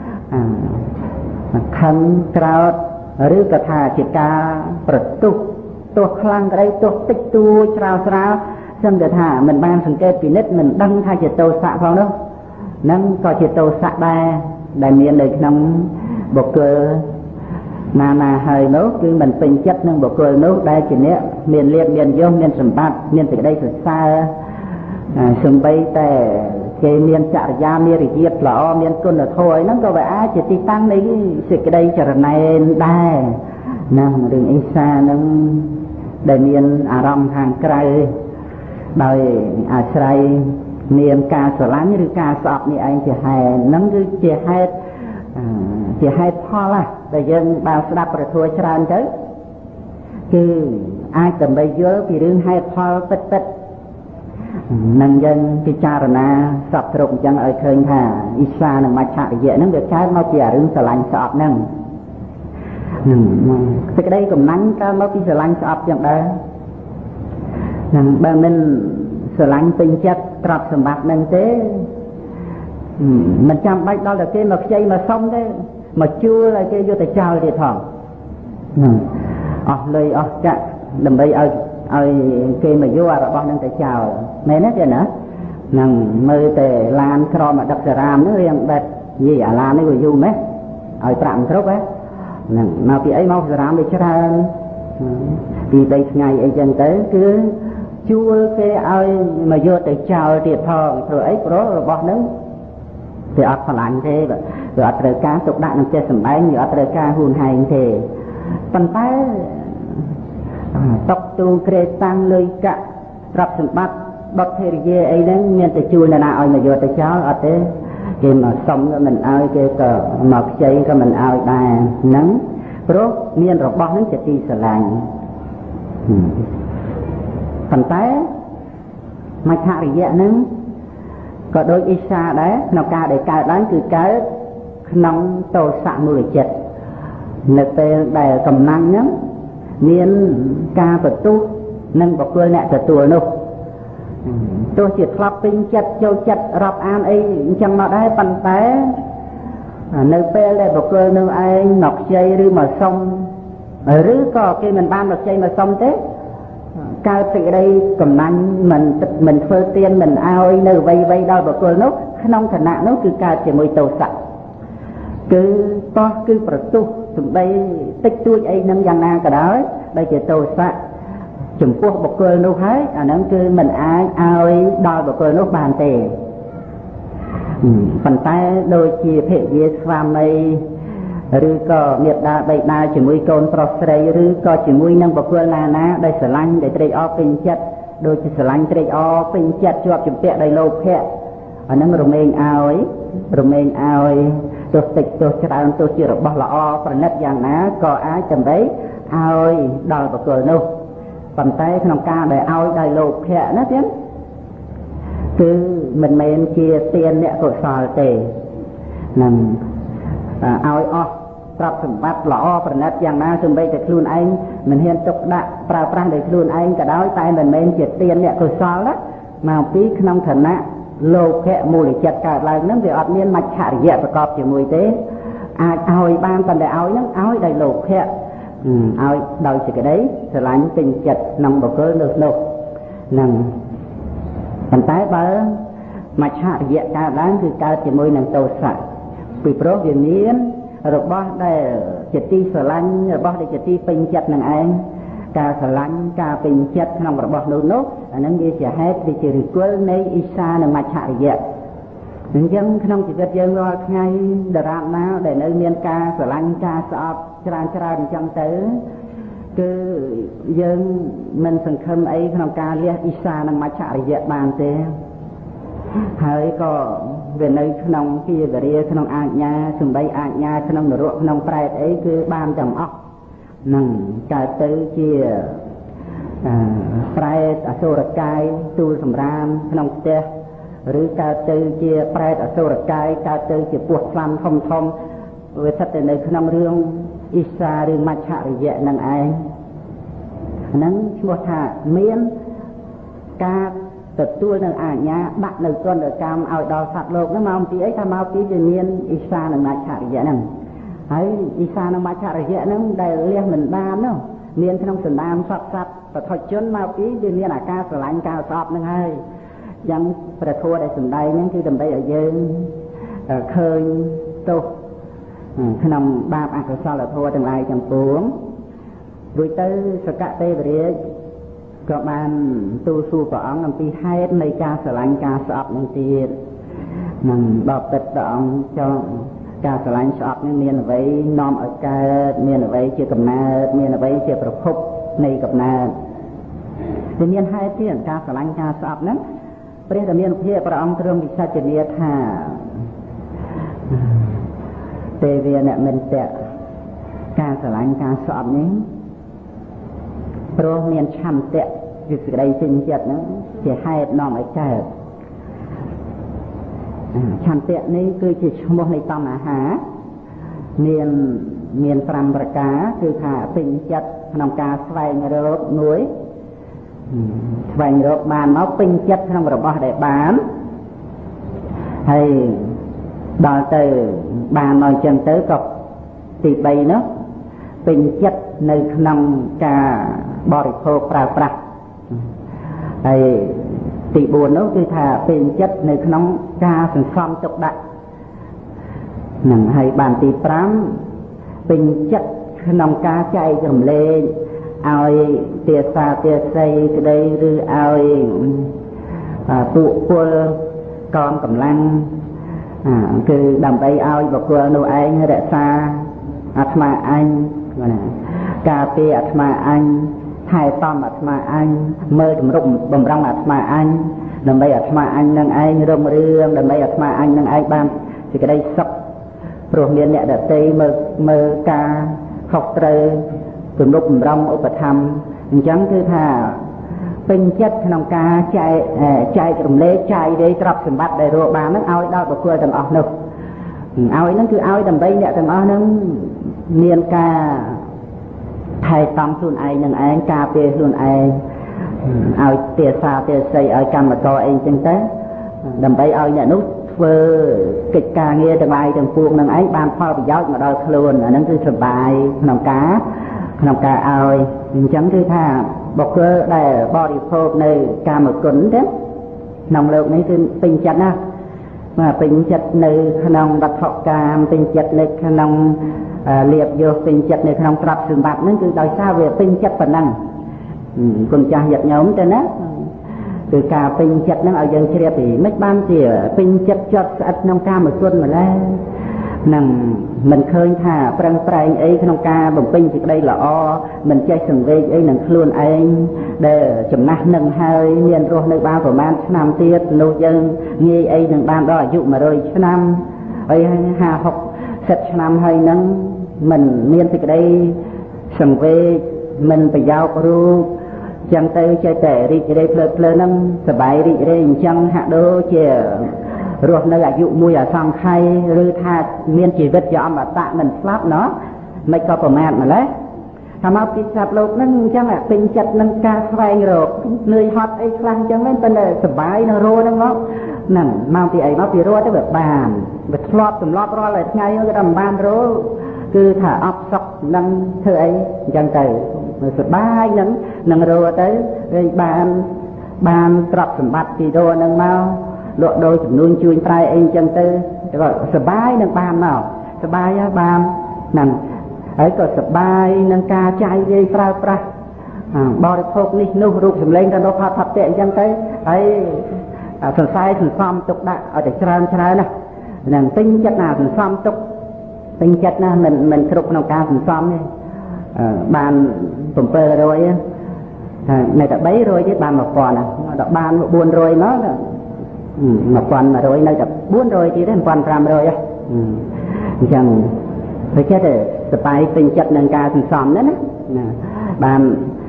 ខឹងក្រោធឬក៏ថាជាការប្រទុះទោះខ្លាំងក្តីទោះតិចតួចស្រាលស្រាលសឹងតែថាមិនបានសង្កេតពិនិត្យមិនដឹងថាជាទោសៈផងនោះហ្នឹងក៏ជាទោសៈដែរដែលមាននៅក្នុងបុគ្គលណាណាហើយនោះគឺមិនពេញចិត្តនឹងបុគ្គលនោះដែលជាអ្នកមានលៀបមានយសមានសម្បត្តិមានសេចក្តីសរសើរសំបីតែគេមានចរិយាមារយាទល្អមានគុណធម៌អីហ្នឹងក៏វាអាចជាទីតាំងនៃសេចក្តីចរណែនដែរណារឿងអ៊ីសាហ្នឹងដែលមានអារម្មណ៍ខាងក្រៅដោយអាស្រ័យមានការស្រឡាញ់ឬការស្អប់នេះឯងជាហេតុហ្នឹងគឺជាហេតុជាហេតុផលណាដែលយើងបានស្ដាប់ព្រះធម៌ច្រើនទៅគឺអាចដើម្បីយល់ពីរឿងហេតុផលពិតពិតនឹងយើងពិចារណាសពគ្រប់អញ្ចឹងឲ្យឃើញថាអ៊ីសានិងមច្ឆរិយៈហ្នឹងវាកើតមកពីរឿងស្រឡាញ់ស្អប់ហ្នឹងសេចក្តីកំណាញ់កើតមកពីស្រឡាញ់ស្អប់ចឹងដែរនឹងបើមិនស្រឡាញ់ពេញចិត្តទ្រព្យសម្បត្តិហ្នឹងទេមិនចាំបាច់ដល់តែគេមកខ្ចីមកសុំទេមកជួលឲ្យគេយកទៅចោលទៀតផងអស់លុយអស់កាក់ដើម្បីឲ្យឲ្យគេមកយករបស់ហ្នឹងទៅចោលមែនទេណាហ្នឹងមើលតែឡានក្រមអដឹកសារាមហ្នឹងរៀងបែបនិយាយអាឡាននេះវាយូរម៉េះឲ្យប្រាក់មិនគ្រប់ហ៎ហ្នឹងមកពីអីមកសារាមវាច្រើនពីបីថ្ងៃអីចឹងទៅគឺជួលគេឲ្យមកយកទៅចោលទៀតផងព្រោះអីព្រោះរបស់ហ្នឹងវាអត់ឆ្លាញ់ទេវាអត់ត្រូវការទុកដាក់នឹងចេះសម្ដែងវាអត់ត្រូវការហ៊ូនហែងទេប៉ុន្តែតុកទូក្រេតាំងលុយកាក់ទ្រព្យសម្បត្តិដុតភរិយាអីហ្នឹងមានតែជួលអ្នកណាឲ្យមកយកទៅចោលអត់ទេគេមកសុំក៏មិនឲ្យគេក៏មកខ្ចីក៏មិនឲ្យដែរហ្នឹងព្រោះមានរបស់ហ្នឹងជាទីស្រឡាញ់ប៉ុន្តែមច្ឆរិយៈហ្នឹងក៏ដូចអ៊ីសាដែរក្នុងការដែលកើតឡើងគឺកើតក្នុងទោសៈមូលចិត្តនៅពេលដែលកំណាញ់ហ្នឹងមានការបន្ទោសនឹងបុគ្គលអ្នកទទួលនោះទោះជាធ្លាប់ពេញចិត្តចូលចិត្តរាប់អានអីអញ្ចឹងមកដែរប៉ុន្តែនៅពេលដែលបុគ្គលនោះឯងមកខ្ចីឬមកសុំឬក៏គេមិនបានមកខ្ចីមកសុំទេកើតសេចក្តីកំណាញ់មិនមិនធ្វើទានមិនឲ្យនៅអ្វីអ្វីដល់បុគ្គលនោះក្នុងឋានៈនោះគឺកើតជាមួយទោសៈគឺតោះគឺប្រទុះសំដីតិចតួចអីនឹងយ៉ាងណាក៏ដោយដែលជាទោសៈចំពោះបុគ្គលនោះហើយអាហ្នឹងគឺមិនអាចឲ្យដល់បុគ្គលនោះបានទេប៉ុន្តែដូចជាភរិយាស្វាមីឬក៏មេត្តាបិតាជាមួយកូនប្រុសស្រីឬក៏ជាមួយនឹងបុគ្គលណាណាដែលស្រឡាញ់ដែលត្រេកអរពេញចិត្តដូចជាស្រឡាញ់ត្រេកអរពេញចិត្តជាប់ជំពាក់ដោយលោភៈអាហ្នឹងរមែងឲ្យរមែងឲ្យទោះតិចទោះច្រើនទោះជារបស់ល្អប្រណិតយ៉ាងណាក៏អាចដើម្បីឲ្យដល់បុគ្គលនោះប៉ុន្តែក្នុងការដែលឲ្យដោយលោភៈណាទៀតគឺមិនមែនជាទានអ្នកកុសលទេនឹងឲ្យអស់ទ្រព្យសម្បត្តិល្អប្រណិតយ៉ាងណាទោះបីតែខ្លួនឯងមិនហ៊ានទុកដាក់ប្រើប្រាស់ដោយខ្លួនឯងក៏ដោយតែមិនមែនជាទានអ្នកកុសលណាមកពីក្នុងឋានៈលោភៈមូលចិត្តកើតឡើងហ្នឹងវាអត់មានមច្ឆរិយៈប្រកបជាមួយទេអាចឲ្យបានប៉ុន្តែឲ្យហ្នឹងឲ្យដោយលោភៈឲ្យដោយសេចក្តីស្រឡាញ់ពេញចិត្តក្នុងបុគ្គលនោះនោះហ្នឹងប៉ុន្តែបើមច្ឆរិយៈកើតឡើងគឺកើតជាមួយនឹងទោសៈពីព្រោះវាមានរបស់ដែលជាទីស្រឡាញ់របស់ដែលជាទីពេញចិត្តនឹងឯងការស្រឡាញ់ការពេញចិត្តក្នុងរបស់នោះនោះអានឹងវាជាហេតុវាជាឫសគល់នៃអ៊ីសានិងមច្ឆរិយៈអញ្ចឹងក្នុងជីវិតយើងរាល់ថ្ងៃដរាបណាដែលនៅមានការស្រឡាញ់ការស្អប់ច្រើនច្រើនអញ្ចឹងទៅគឺយើងមិនសង្ឃឹមអីក្នុងការលះអ៊ីសានិងមច្ឆរិយៈបានទេហើយក៏វានៅក្នុងជាវរាក្នុងអាជ្ញាសំបីអាជ្ញាក្នុងនរកក្នុងប្រែតអីគឺបានទាំងអស់នឹងកើតទៅជាប្រែតអសុរកាយទូលសម្រាមក្នុងផ្ទះឬកើតទៅជាប្រែតអសុរកាយកើតទៅជាពស់ថ្លាន់ធំធំវាស្ថិតតែនៅក្នុងរឿងអ៊ីសាឬមច្ឆរិយៈនឹងឯងហ្នឹងឈ្មោះថាមានការទទួលនឹងអាជ្ញាដាក់នៅទណ្ឌកម្មឲ្យដល់សត្វលោកហ្នឹងមកពីអីថាមកពីវាមានអ៊ីសានិងមច្ឆរិយៈហ្នឹងហើយអ៊ីសានិងមច្ឆរិយៈហ្នឹងដែលលះមិនបាននោះមានក្នុងសន្តានសត្វសត្វបឋិជនមកពីវាមានអាការស្រឡាញ់ការស្អប់ហ្នឹងហើយយ៉ាងព្រះធម៌ដែលសម្ដែងហ្នឹងគឺដើម្បីឲ្យយើងឃើញទោសក្នុងបាបអកុសលធម៌ទាំងឡាយទាំងពួងរួចទៅសកទេវរាជក៏បានទូលសួរព្រះអង្គអំពីហេតុនៃការស្រឡាញ់ការស្អប់នឹងទៀតនឹងដល់ពិតព្រះអង្គចង់ការស្រឡាញ់ស្អប់នេះមានអ្វីនាំឲ្យកើតមានអ្វីជាកំណើតមានអ្វីជាប្រភពនៃកំណើតវាមានហេតុទៀតការស្រឡាញ់ការស្អប់ហ្នឹងព្រះរាមាភិព្រះអង្គទ្រង់វិសាចនាថាទេវអ្នកមិនតៈការស្រឡាញ់ការស្អប់នេះព្រោះមានឆន្ទៈគឺសេចក្តីពេញចិត្តហ្នឹងជាហេតុនាំឲ្យកើតឆន្ទៈនេះគឺជាឈ្មោះនៃតណ្ហាមានមានប្រាំប្រការគឺថាពេញចិត្តក្នុងការស្វែងរកមួយស្វែងរកបានមកពេញចិត្តក្នុងរបស់ដែលបានហើយដល់ទៅបានមកអញ្ចឹងទៅក៏ទីបីនោះពេញចិត្តនៅក្នុងការបរិភោគប្រើប្រាស់ហើយទីបួននោះគឺថាពេញចិត្តនៅក្នុងការសន្សំទុកដាក់នឹងហើយបានទីប្រាំពេញចិត្តក្នុងការចែករំលែកឲ្យទាសាទាស័យក្តីឬឲ្យពួកពលកងកម្លាំងគឺដើម្បីឲ្យបុគ្គលនោះឯងរក្សាអាត្មាអញណាការពារអាត្មាអញថែទាំអាត្មាអញមើលជំរុំបំរុងអាត្មាអញដើម្បីអាត្មាអញនឹងឯងរុងរឿងដើម្បីអាត្មាអញនឹងឯងបានសេចក្តីសុខព្រោះមានអ្នកដទៃមើលមើលការខុសត្រូវជំរុំបំរុងឧបត្ថម្ភអញ្ចឹងគឺថាពេញចិត្តក្នុងការចែកចែករំលែកចាយរាយទ្រព្យសម្បត្តិដែលរកបានហ្នឹងឲ្យដល់បុគ្គលទាំងអស់នោះឲ្យហ្នឹងគឺឲ្យដើម្បីអ្នកទាំងអស់ហ្នឹងមានការថែទាំខ្លួនឯងនឹងឯងការពារខ្លួនឯងឲ្យទាសាទាស័យឲ្យកម្មករអីចឹងទៅដើម្បីឲ្យអ្នកនោះធ្វើកិច្ចការងារទាំងឡាយទាំងពួងនឹងឯងបានផលប្រយោជន៍មកដល់ខ្លួនអាហ្នឹងគឺសប្បាយក្នុងការក្នុងការឲ្យអញ្ចឹងគឺថាបុគ្គលដែលបរិភោគនៅកាមគុណទេក្នុងលោកនេះគឺពេញចិត្តណាស់បាទពេញចិត្តនៅក្នុងវត្ថុកាមពេញចិត្តនៅក្នុងលៀបយកពេញចិត្តនៅក្នុងទ្រព្យសម្បត្តិហ្នឹងគឺដោយសារវាពេញចិត្តប៉ុណ្ណឹងគុណចាស់ញាតិញោមទៅណាគឺការពេញចិត្តហ្នឹងឲ្យយើងជ្រាបពីមិនបានជាពេញចិត្តជាប់ស្អិតក្នុងកាមគុណម្ល៉េះនឹងមិនឃើញថាប្រឹងប្រែងអីក្នុងការបំពេញសេចក្តីល្អមិនចេះសង្វេគអីនឹងខ្លួនឯងដែលចំណាស់នឹងហើយមានរស់នៅបានប្រហែលឆ្នាំទៀតនោះយើងងាយអីនឹងបានដល់អាយុ100ឆ្នាំហើយហាសិតឆ្នាំហើយនឹងមិនមានសេចក្តីសង្វេគមិនប្រយោគរូបចឹងទៅចេះតែរីករាយភ្លើតភ្លើនហ្នឹងសบายរីករាយអញ្ចឹងហាក់ដូចជារស់នៅអាយុមួយអសង្ខ័យឬថាមានជីវិតជាអមតៈមិនស្លាប់ណោះមិនក៏ប្រមាទម្លេះថាមកពីស្លាប់លោកហ្នឹងអញ្ចឹងពេញចិត្តនឹងការស្វែងរកនឿយហត់អីខ្លះអញ្ចឹងមិនតែសบายនឹងរស់ហ្នឹងមកហ្នឹងមកពីអីមកពីរស់ទៅវាបានវាធ្លាប់ទម្លាប់រាល់តែថ្ងៃគឺថាមិនបានរស់គឺថាអបសុខនឹងធ្វើអីអញ្ចឹងទៅសบายនឹងនឹងរស់ទៅវាបានបានទ្រព្យសម្បត្តិពីរស់ហ្នឹងមកលក់ដូរចំនួនជួញប្រែអីអញ្ចឹងទៅក៏សบายនឹងបានមកសบายហើយបានហ្នឹងហើយក៏សบายនឹងការចាយវាយប្រើប្រាស់បរិភោគនេះនោះរូបសម្លេងក៏នោះផាត់ផាត់តែអញ្ចឹងទៅហើយសរសៃសន្សំទុកដាក់ឲ្យតែច្រើនច្រើនណាហ្នឹងពេញចិត្តណាសន្សំទុកពេញចិត្តណាមិនមិនគ្រប់ក្នុងការសន្សំទេបាន700ថានៅតែ300ទៀតបាន1000ណាដល់បាន400មក1100នៅតែ400ទៀតទេ1500ហ៎អញ្ចឹងទៅចិត្តទៅសบายពេញចិត្តនឹងការសន្សំហ្នឹងណាបាន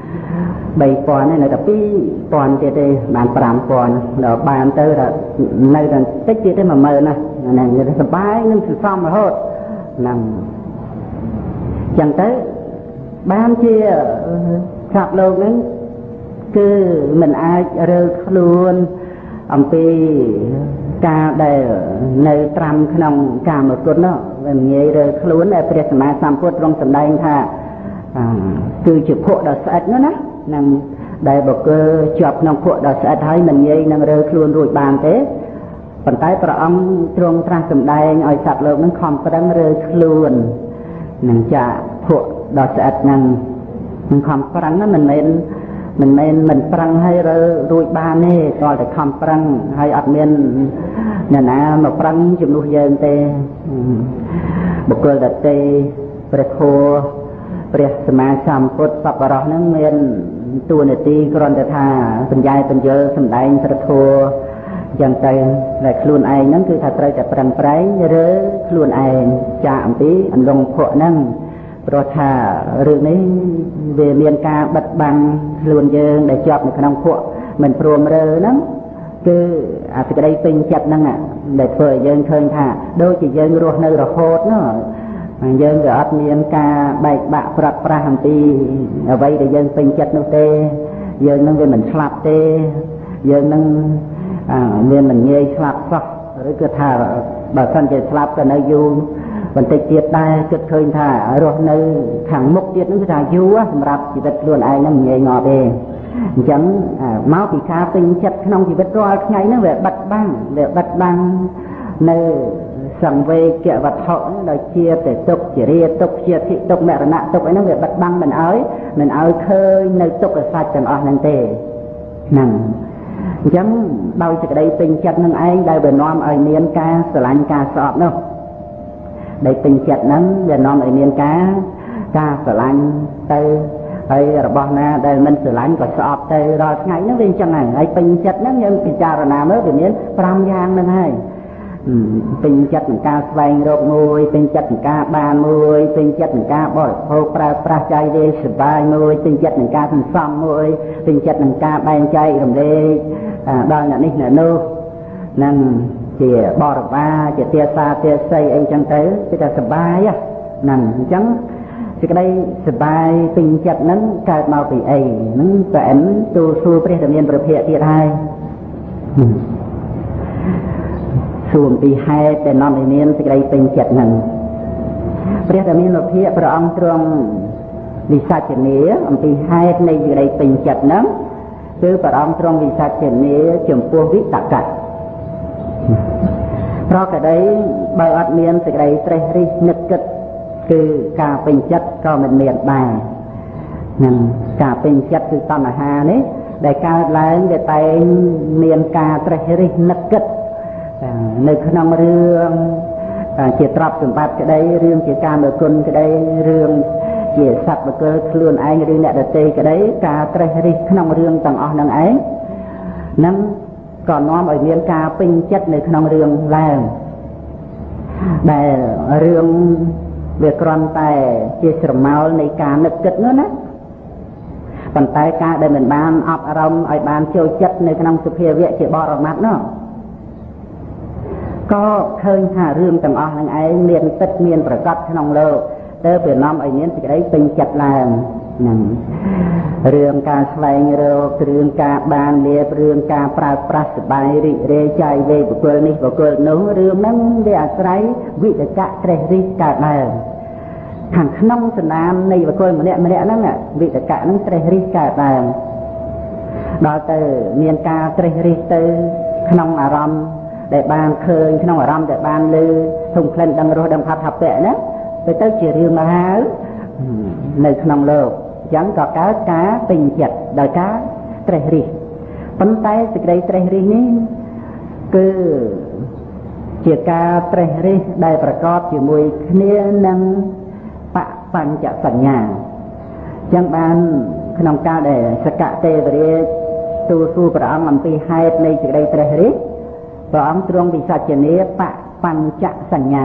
3000នៅតែ2000ទៀតទេបាន5000ដល់បានទៅនៅតែតិចទៀតទេ10000ណាហ្នឹងសบายនឹងសន្សំរហូតហ្នឹងអញ្ចឹងទៅបានជាស្រាប់លោកហ្នឹងគឺមិនអាចរើខ្លួនអំពីការដែលនៅត្រាំក្នុងកាមគុណនោះវាងាយរើខ្លួនដែលព្រះសម្មាសម្ពុទ្ធទ្រង់សម្ដែងថាគឺជាភក់ដ៏ស្អិតនោះណានឹងដែលបុគ្គលជាប់ក្នុងភក់ដ៏ស្អិតហើយមិនងាយនឹងរើខ្លួនរួចបានទេប៉ុន្តែព្រះអង្គទ្រង់ត្រាស់សម្ដែងឲ្យសត្វលោកនឹងខំប្រឹងរើខ្លួននឹងចាក់ភក់ដ៏ស្អិតហ្នឹងនឹងខំប្រឹងហ្នឹងមិនមែនមិនមែនមិនប្រឹងឲ្យរើរួចបានទេគ្រាន់តែខំប្រឹងហើយអត់មានអ្នកណាមកប្រឹងជំនួសយើងទេបុគ្គលដទៃព្រះធម៌ព្រះសម្មាសម្ពុទ្ធសប្បុរសហ្នឹងមានតួនាទីគ្រាន់តែថាបញ្ញើបញ្យលសម្ដែងព្រះធម៌យ៉ាងទៅតែខ្លួនឯងហ្នឹងគឺថាត្រូវតែប្រឹងប្រែងរើខ្លួនឯងចាកអំពីអន្លង់ភក់ហ្នឹងព្រោះថារឿងនេះវាមានការបិទបាំងខ្លួនយើងដែលជាប់នៅក្នុងភក់មិនព្រមរើហ្នឹងគឺអាសេចក្តីពេញចិត្តហ្នឹងដែលធ្វើឲ្យយើងឃើញថាដូចជាយើងរស់នៅរហូតនោះយើងក៏អត់មានការបែកបាក់ប្រាត់ប្រាស់អំពីអ្វីដែលយើងពេញចិត្តនោះទេយើងនឹងវាមិនស្លាប់ទេយើងនឹងមានមិនងាយស្លាប់សោះឬគឺថាបើសិនជាស្លាប់ក៏នៅយូរបន្តិចទៀតដែរគិតឃើញថារស់នៅខាងមុខទៀតហ្នឹងគឺថាយូរសម្រាប់ជីវិតខ្លួនឯងហ្នឹងងាយងាប់ទេអញ្ចឹងមកពីការពេញចិត្តក្នុងជីវិតរាល់ថ្ងៃហ្នឹងវាបិទបាំងវាបិទបាំងនៅសង្វេគវត្ថុដោយជាតែទុកជារាទុកជាធិទុកមរណៈទុកអីហ្នឹងវាបិទបាំងមិនអោយមិនអោយឃើញនៅទុក្ខសាច់ទាំងអស់ហ្នឹងទេហ្នឹងអញ្ចឹងដោយសេចក្តីពេញចិត្តនឹងឯងដែលវានាំឲ្យមានការស្រឡាញ់ការស្អប់នោះដែលពេញចិត្តហ្នឹងវានាំឲ្យមានការការស្រឡាញ់ទៅហើយរបស់ណាដែលមិនស្រឡាញ់ក៏ស្អប់ទៅរាល់ថ្ងៃហ្នឹងវាអញ្ចឹងហ្នឹងហើយពេញចិត្តហ្នឹងយើងពិចារណាមើលវាមាន5យ៉ាងហ្នឹងហើយពេញចិត្តនឹងការស្វែងរកមួយពេញចិត្តនឹងការបានមួយពេញចិត្តនឹងការបរិភោគប្រើប្រាស់ចៃដេយសបាយមួយពេញចិត្តនឹងការសន្សំមួយពេញចិត្តនឹងការបែងចែករំលែកដល់អ្នកនេះអ្នកនោះនឹងជាបរិវារជាទាសាទាស័យអីចឹងទៅគឺថាសបាយហ្នឹងអញ្ចឹងសេចក្តីសបាយពេញចិត្តហ្នឹងកើតមកពីអីហ្នឹងតែអិនទូលសួរព្រះដែលមានព្រះភ័ក្ត្រទៀតហើយសួរអំពីហេតុដែលនាំឲ្យមានសេចក្តីពេញចិត្តហ្នឹងព្រះដែលមានព្រះភ័ក្ត្រព្រះអង្គទ្រង់វិសាចនាអំពីហេតុនៃសេចក្តីពេញចិត្តហ្នឹងគឺព្រះអង្គទ្រង់វិសាចនាចំពោះវិតកៈប្រកដីបើអត់មានសេចក្តីត្រេះរិះនឹកគិតគឺការពេញចិត្តក៏មិនមានដែរនឹងការពេញចិត្តគឺតណ្ហានេះដែលកើតឡើងវាតែងមានការត្រេះរិះនឹកគិតនៅក្នុងរឿងជាទ្រព្យសម្បត្តិក្តីរឿងជាការមើលគុណក្តីរឿងជាសត្វបកលខ្លួនឯងឬអ្នកដទៃក្តីការត្រេះរិះក្នុងរឿងទាំងអស់នឹងឯងនឹងក៏នាំឲ្យមានការពេញចិត្តនៅក្នុងរឿងឡើងដែលរឿងវាគ្រាន់តែជាស្រមោលនៃការនឹកគិតនោះណាប៉ុន្តែការដែលមិនបានអប់រំឲ្យបានចូលចិត្តនៅក្នុងសភាវៈជាបរមត្ថនោះក៏ឃើញថារឿងទាំងអស់នឹងឯងមានពិតមានប្រកបក្នុងលោកទៅវានាំឲ្យមានសេចក្តីពេញចិត្តឡើងហ្នឹងរឿងការស្វែងរករឿងការបានលាភរឿងការប្រើប្រាស់សបាយរីករាយចាយវេបុគ្គលនេះបុគ្គលនោះរឿងហ្នឹងវាអាស្រ័យវិតកៈត្រេះរិះកើតឡើងខាងក្នុងសនាមនៃបុគ្គលម្នាក់ម្នាក់ហ្នឹងវិតកៈហ្នឹងត្រេះរិះកើតឡើងដល់ទៅមានការត្រេះរិះទៅក្នុងអារម្មណ៍ដែលបានឃើញក្នុងអារម្មណ៍ដែលបានឮធំក្លិនដឹងរសដឹងផាត់ថាពៈណាទៅទៅជារឿងមហានៅក្នុងលោកអញ្ចឹងក៏កើតការពេញចិត្តដោយការត្រេះរិះប៉ុន្តែសេចក្តីត្រេះរិះនេះគឺជាការត្រេះរិះដែលប្រកបជាមួយគ្នានឹងបបញ្ចសញ្ញាអញ្ចឹងបានក្នុងការដែលសកទេវរាជទូលសួរព្រះអង្គអំពីហេតុនៃសេចក្តីត្រេះរិះព្រះអង្គទ្រង់វិសាចនាបបញ្ចសញ្ញា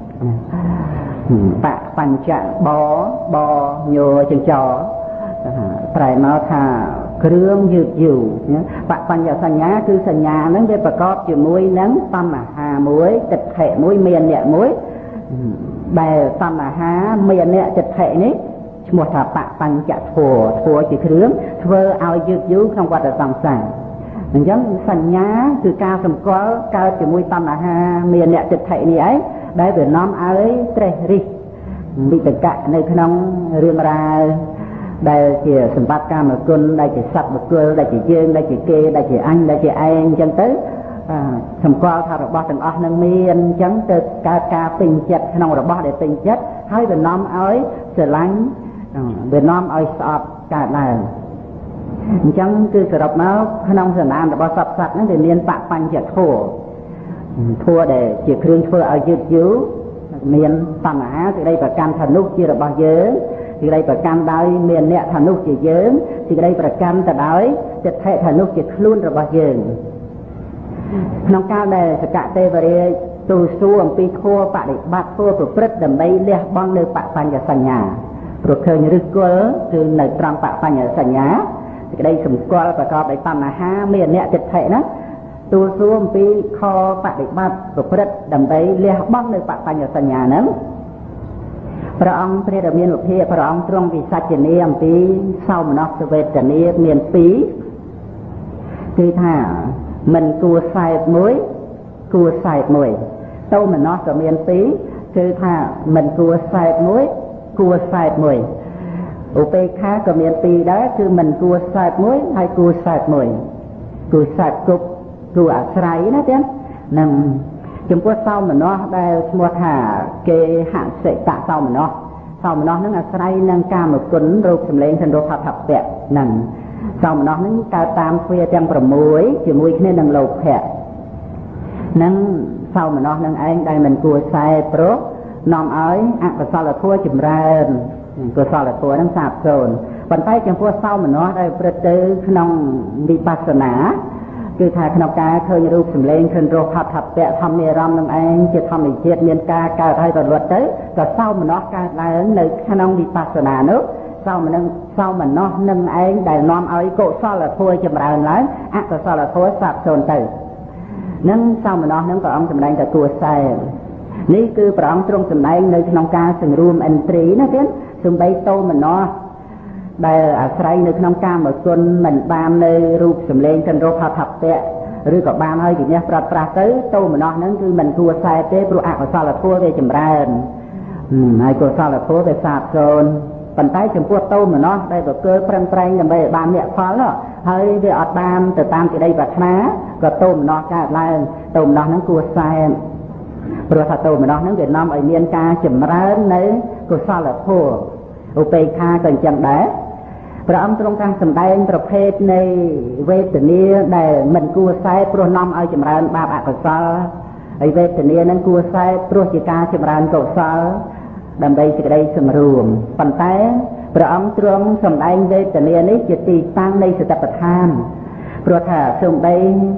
បបញ្ចបបញោចិញ្ចោប្រែមកថាគ្រឿងយឺតយូរបបញ្ចសញ្ញាគឺសញ្ញាហ្នឹងវាប្រកបជាមួយនឹងតណ្ហាមួយទិដ្ឋិមួយមានអ្នកមួយដែលតណ្ហាមានអ្នកទិដ្ឋិនេះឈ្មោះថាបបញ្ចធัวធัวជាគ្រឿងធ្វើឲ្យយឺតយូរក្នុងវដ្តសង្សារអញ្ចឹងសញ្ញាគឺការសម្គាល់កើតជាមួយតណ្ហាមានអ្នកទិដ្ឋិនេះឯងដែលវានាំឲ្យត្រេះរិះវិតកៈនៅក្នុងរឿងរ៉ាវដែលជាសម្បត្តិកាមគុណដែលជាសត្វបុគ្គលដែលជាយើងដែលជាគេដែលជាអញដែលជាឯងអញ្ចឹងទៅសម្គាល់ថារបស់ទាំងអស់នឹងមានអញ្ចឹងទៅកើតការពេញចិត្តក្នុងរបស់ដែលពេញចិត្តហើយវានាំឲ្យស្រឡាញ់វានាំឲ្យស្អប់កើតឡើងអញ្ចឹងគឺសរុបមកក្នុងសនាមរបស់សត្វសត្វហ្នឹងវាមានបបញ្ចធัวធัวដែលជាគ្រឿងធ្វើឲ្យយឺតយូរមានតណ្ហាសេចក្តីប្រកាន់ថានោះជារបស់យើងសេចក្តីប្រកាន់ដោយមានអ្នកថានោះជាយើងសេចក្តីប្រកាន់ទៅដោយចិត្តថានោះជាខ្លួនរបស់យើងក្នុងកាលដែលសកទេវរាជទូលសួរអំពីធัวបដិបត្តិធัวប្រព្រឹត្តដើម្បីលះបង់នៅបបញ្ចសញ្ញាព្រោះឃើញឫសគល់គឺនៅត្រង់បបញ្ចសញ្ញាសេចក្តីសម្គាល់ប្រកបដោយតណ្ហាមានអ្នកចិត្តថេណាទូលសួរអំពីខបដិបត្តិប្រព្រឹត្តដើម្បីលះបង់នៅបបញ្ញសញ្ញាហ្នឹងព្រះអង្គព្រះរាមានុភាពព្រះអង្គទ្រង់វិសាចនាអំពីសោមនស្សវេទនាមានពីរគឺថាមិនគួរសែបមួយគួរសែបមួយតោមនស្សក៏មានពីរគឺថាមិនគួរសែបមួយគួរសែបមួយឧបេក្ខាក៏មានពីរដែរគឺមិនគួរសែបមួយហើយគួរសែបមួយគួរសែបគប់គួរអាស្រ័យណាទៀតនឹងចំពោះសោមនស្សដែលឈ្មោះថាគេហសិតសោមនស្សសោមនស្សនឹងអាស្រ័យនឹងកាមគុណរូបសម្លេងទាំងរូបផាត់ថាពៈនឹងសោមនស្សនឹងកើតតាមទ្វារទាំង6ជាមួយគ្នានឹងលោភៈនឹងសោមនស្សនឹងឯងដែលមិនគួរខ្សែព្រោះនាំឲ្យអកុសលធម៌ចម្រើនកុសលធម៌នឹងសាបសូន្យប៉ុន្តែចំពោះសោមនស្សដែលប្រព្រឹត្តទៅក្នុងវិបស្សនាគឺថាក្នុងការឃើញរូបសម្លេងឃើញរសផាត់ថាពៈធម្មនិរមនឹងឯងជាធម្មជាតិមានការកើតហើយរលត់ទៅក៏សោមនស្សកើតឡើងនៅក្នុងវិបស្សនានោះសោមនស្សសោមនស្សនឹងឯងដែលនាំឲ្យកុសលធម៌ចម្រើនឡើងអកុសលធម៌សាបសូន្យទៅនឹងសោមនស្សនឹងព្រះអង្គសម្ដែងតែទួសែនេះគឺព្រះអង្គទ្រង់សម្ដែងនៅក្នុងការសង្រួមឥន្ទ្រីណាទៀតសំបីតោមនស្សដែលអាស្រ័យនៅក្នុងកាមគុណមិនបាននៅរូបសម្លេងកិនរោផាថាពៈឬក៏បានហើយវិញ្ញាណប្រាត់ប្រាស់ទៅតោមនស្សហ្នឹងគឺមិនគួរខ្សែទេព្រោះអកុសលធម៌វាចម្រើនហើយកុសលធម៌វាសាបសូន្យប៉ុន្តែចំពោះតោមនស្សដែលប្រកើប្រឹងប្រែងដើម្បីឲ្យបានអ្នកផលហើយវាអត់បានទៅតាមសេចក្តីប្រាថ្នាក៏តោមនស្សកើតឡើងតោមនស្សហ្នឹងគួរខ្សែព្រោះថាតោមនស្សហ្នឹងវានាំឲ្យមានការចម្រើននៅកុសលធម៌ឧបេក្ខាក៏អញ្ចឹងដែរព្រះអង្គទ្រង់តាំងសម្ដែងប្រភេទនៃវេទនាដែលមិនគួរខ្សែព្រោះនាំឲ្យចម្រើនបាបអកុសលហើយវេទនានឹងគួរខ្សែព្រោះជាការចម្រើនកុសលដើម្បីសេចក្តីសង្រួមប៉ុន្តែព្រះអង្គទ្រង់សម្ដែងវេទនានេះជាទីតាំងនៃសតិប្បដ្ឋានព្រោះថាសូម្បី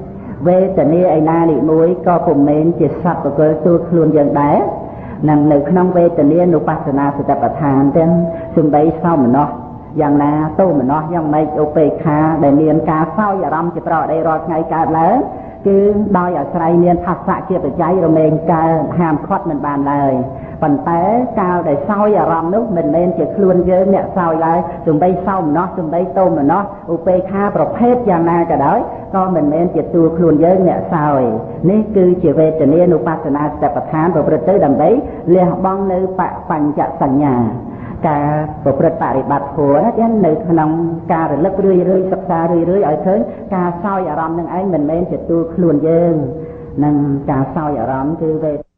về tận này ai na đi muối có cùng men chỉ sắp của cái tôi luôn dần đá năng nữ không về tận này nụ bát na sẽ tập thàn tên xung bay sau mà nóอย่างนาตู้มันเนาะยังไม่โอเปคาได้เรียนการเศร้าอย่ารำจะปล่อยได้รอดไงการแล้วคือดอยอาศัยเรียนภาษาเกี่ยวกับใจเราเองการห้ามคลอดมันบานเลยปันแต่การได้เศร้าอย่ารำนึกมันเล่นจะคล้วนเยอะเนี่ยเศร้าเลยจุ่มใบเศร้ามันเนาะจุ่มใบต้มมันเนาะโอเปคาประเภทอย่างนาก็ได้ก็มันเล่นจะตัวคล้วนเยอะเนี่ยเศร้านี่คือจะเวทเนียนุปัสสนาแต่ประธานประพฤติดังใดเรียกบ้องในปะปัญจสัญญาการประพฤติปฏิบัติหัวนั่นเองในขนมการระลึกเรื่อยๆศึกษาเรื่อยๆเอาเถิดการเศร้าอารมณ์นั่งไอ้เหมือนเล่นจะตัวคล้วนเยิงนั่งการเศร้าอารมณ์คือเว